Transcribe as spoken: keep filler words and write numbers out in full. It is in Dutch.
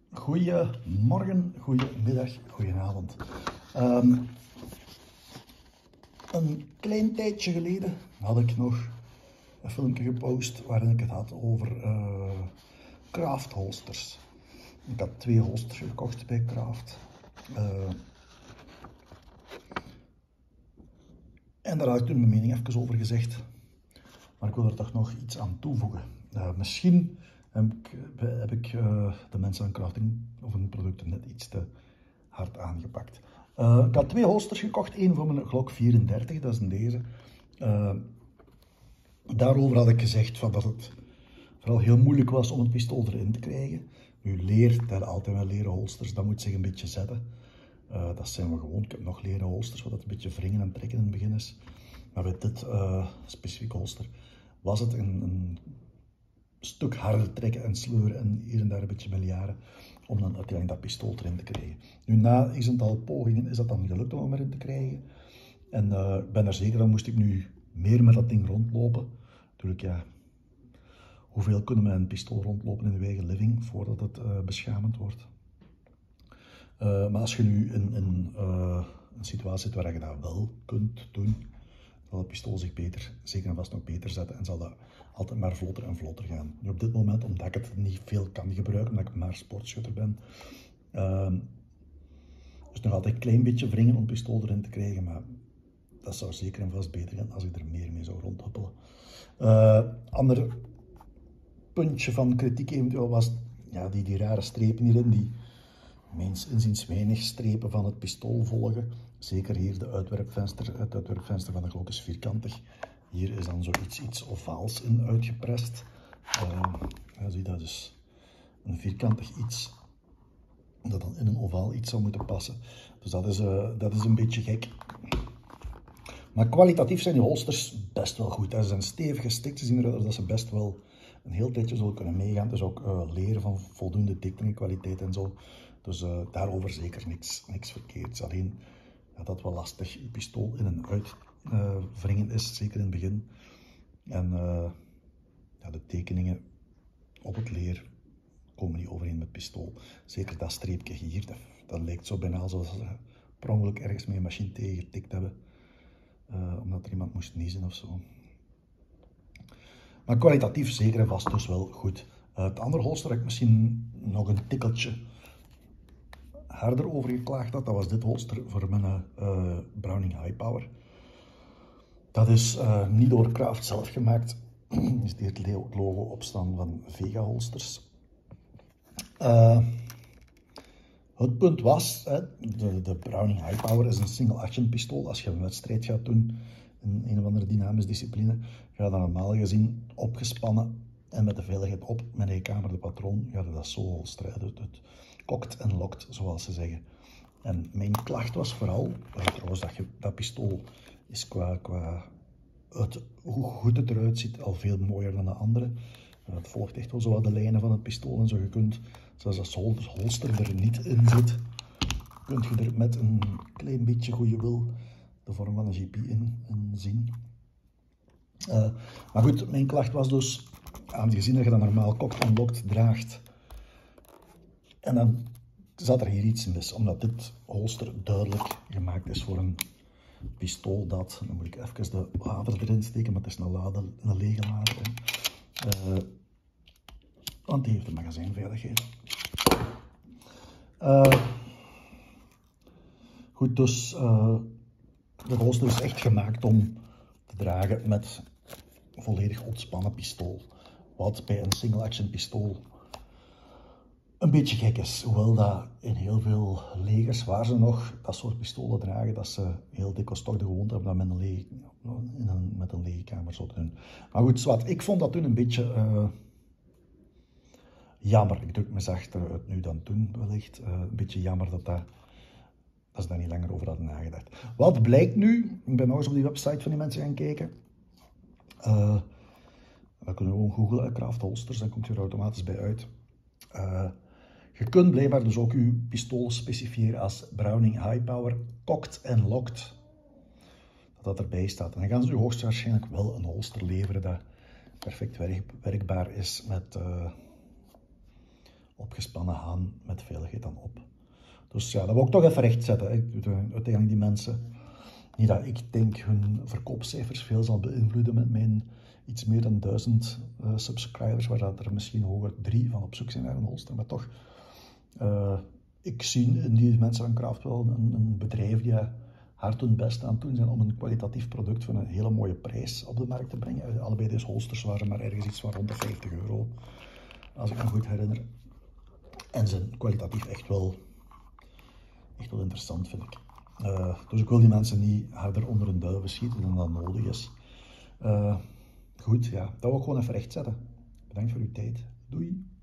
Goedemorgen, goedemiddag, goedenavond. Um, een klein tijdje geleden had ik nog een filmpje gepost waarin ik het had over uh, Craft holsters. Ik had twee holsters gekocht bij Craft. Uh, en daar had ik toen mijn mening even over gezegd. Maar ik wil er toch nog iets aan toevoegen. Uh, misschien heb ik, heb ik uh, de mensen aan crafting of hun producten net iets te hard aangepakt. Uh, ik had twee holsters gekocht. Eén voor mijn Glock vierendertig, dat is in deze. Uh, daarover had ik gezegd van dat het vooral heel moeilijk was om het pistool erin te krijgen. Nu, leer, dat altijd wel leren holsters, dat moet zich een beetje zetten. Uh, dat zijn we gewoon. Ik heb nog leren holsters, wat het een beetje wringen en trekken in het begin is. Maar bij dit uh, specifieke holster was het een, een stuk harder trekken en sleuren en hier en daar een beetje miljaren om dan uiteindelijk dat pistool erin te krijgen. Nu, na een aantal pogingen is dat dan gelukt om hem erin te krijgen. En ik uh, ben er zeker van, moest ik nu meer met dat ding rondlopen. Natuurlijk, ja, hoeveel kunnen we met een pistool rondlopen in de eigen living voordat het uh, beschamend wordt. Uh, maar als je nu in, in uh, een situatie zit waar je dat wel kunt doen, zal het pistool zich beter, zeker en vast nog beter zetten en zal dat altijd maar vlotter en vlotter gaan. Nu op dit moment, omdat ik het niet veel kan gebruiken, omdat ik maar sportschutter ben, uh, is nog altijd een klein beetje wringen om het pistool erin te krijgen, maar dat zou zeker en vast beter gaan als ik er meer mee zou rondhuppelen. Uh, ander puntje van kritiek eventueel was ja, die, die rare strepen hierin, die mijns inziens weinig strepen van het pistool volgen. Zeker hier de uitwerpvenster, het uitwerpvenster van de Glock is vierkantig. Hier is dan zoiets iets ovaals in uitgeprest. Uh, ja, zie dat is een vierkantig iets dat dan in een ovaal iets zou moeten passen. Dus dat is, uh, dat is een beetje gek. Maar kwalitatief zijn die holsters best wel goed. Ze zijn stevig gestikt, ze zien eruit dat ze best wel een heel tijdje zullen kunnen meegaan. Dus ook uh, leren van voldoende dikte en kwaliteit en zo. Dus uh, daarover zeker niks, niks verkeerds. Alleen ja, dat wel lastig je pistool in en uit uh, wringen is, zeker in het begin. En uh, ja, de tekeningen op het leer komen niet overeen met het pistool. Zeker dat streepje hier, dat, dat lijkt zo bijna alsof ze per ongeluk ergens met een machine tegengetikt hebben. Uh, omdat er iemand moest niezen of zo. Maar kwalitatief zeker en vast dus wel goed. Uh, het andere holster heb ik misschien nog een tikkeltje harder over geklaagd had. Dat was dit holster voor mijn uh, Browning High Power. Dat is uh, niet door Craft zelf gemaakt. Is hier het logo op staan van Vega holsters. Uh, het punt was, hè, de, de Browning High Power is een single action pistool. Als je een wedstrijd gaat doen in een of andere dynamische discipline, ga je dan normaal gezien opgespannen en met de veiligheid op, met een kamer de patroon, ga je dat zo holsteren. Het, het kokt en lokt, zoals ze zeggen. En mijn klacht was vooral, trouwens dat, je, dat pistool is qua, qua het, hoe goed het eruit ziet al veel mooier dan de andere. Het volgt echt wel zo wat de lijnen van het pistool en zo. Je kunt, zoals dat holster er niet in zit, kun je er met een klein beetje goede wil de vorm van een G P in, in zien. Uh, maar goed, mijn klacht was dus, aangezien dat je dat normaal kokt en lokt draagt, en dan zat er hier iets mis, omdat dit holster duidelijk gemaakt is voor een pistool dat, dan moet ik even de lader erin steken, maar het is een, lader, een lege lader. Uh, want die heeft de magazijnveiligheid. Uh, goed, dus uh, de holster is echt gemaakt om te dragen met een volledig ontspannen pistool. Wat bij een single action pistool een beetje gek is. Hoewel dat in heel veel legers waar ze nog dat soort pistolen dragen, dat ze heel dikwijls toch de gewoonte hebben dat met een lege, in een, met een lege kamer zo te doen. Maar goed, zwart, ik vond dat toen een beetje uh, jammer. Ik druk me zachter uit nu dan toen wellicht. Uh, een beetje jammer dat, dat, dat ze daar niet langer over hadden nagedacht. Wat blijkt nu, ik ben nog eens op die website van die mensen gaan kijken. Uh, we kunnen gewoon googlen, Craft holsters, dan komt je er automatisch bij uit. Uh, je kunt blijkbaar dus ook je pistool specifieren als Browning High Power kokt en lokt. Dat dat erbij staat. En dan gaan ze u hoogstwaarschijnlijk wel een holster leveren dat perfect werk, werkbaar is met uh, opgespannen haan met veiligheid dan op. Dus ja, dat wil ik toch even rechtzetten. Uiteindelijk die mensen, niet dat ik denk hun verkoopcijfers veel zal beïnvloeden met mijn iets meer dan duizend uh, subscribers, waar dat er misschien hoger drie van op zoek zijn naar een holster, maar toch, uh, ik zie in die mensen van Craft wel een, een bedrijf die hard hun best aan het doen zijn om een kwalitatief product voor een hele mooie prijs op de markt te brengen. Allebei deze holsters waren maar ergens iets van rond de vijftig euro, als ik me goed herinner. En zijn kwalitatief echt wel, echt wel interessant, vind ik. Uh, dus ik wil die mensen niet harder onder hun duiven schieten dan dat nodig is. Uh, goed, ja, dat wil ik gewoon even rechtzetten. Bedankt voor uw tijd. Doei!